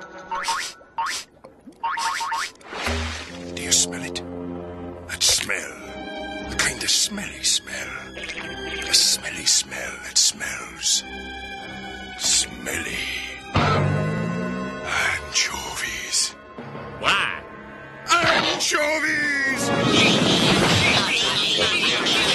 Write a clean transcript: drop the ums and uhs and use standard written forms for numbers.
Do you smell it? That smell. The kind of smelly smell. A smelly smell that smells smelly. Anchovies. Why? Anchovies!